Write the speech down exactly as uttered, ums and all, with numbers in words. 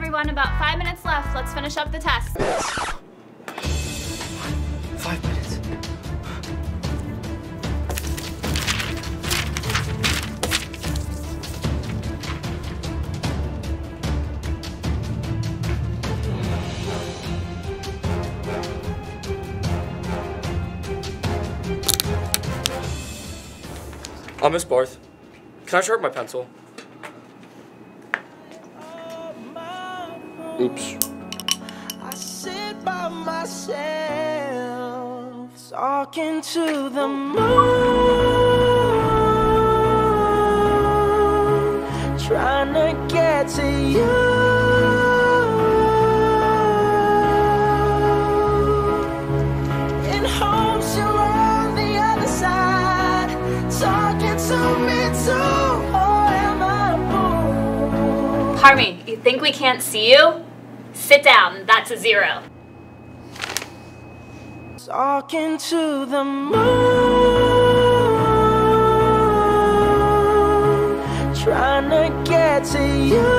everyone, about five minutes left. Let's finish up the test. Five minutes. Uh, Miss Barth, can I sharpen my pencil? Oops. I sit by myself, talking to the moon, trying to get to you. In hopes you're on the other side, talking to me too. Or am I a fool? Parme, you think we can't see you? Sit down, that's a zero. Talking to the moon, trying to get to you.